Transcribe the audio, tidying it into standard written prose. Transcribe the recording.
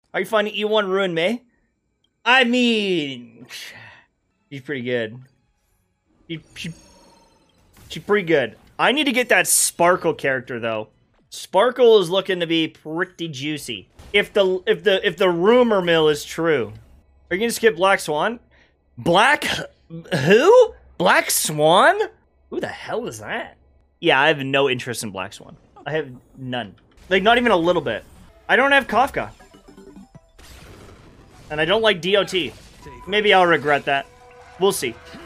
Are you finding E1 Ruin May? I mean, she's pretty good. She's pretty good. I need to get that Sparkle character though. Sparkle is looking to be pretty juicy. If the rumor mill is true. Are you gonna skip Black Swan? Who? Black Swan? Who the hell is that? Yeah, I have no interest in Black Swan. I have none. Like, not even a little bit. I don't have Kafka. And I don't like DOT. Maybe I'll regret that. We'll see.